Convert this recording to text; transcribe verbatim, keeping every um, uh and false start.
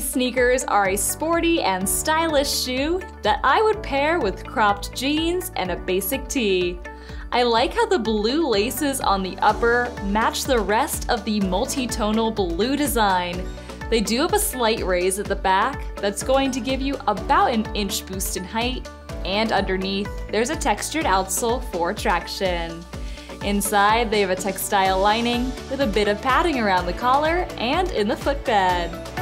These sneakers are a sporty and stylish shoe that I would pair with cropped jeans and a basic tee. I like how the blue laces on the upper match the rest of the multi-tonal blue design. They do have a slight raise at the back that's going to give you about an inch boost in height, and underneath there's a textured outsole for traction. Inside they have a textile lining with a bit of padding around the collar and in the footbed.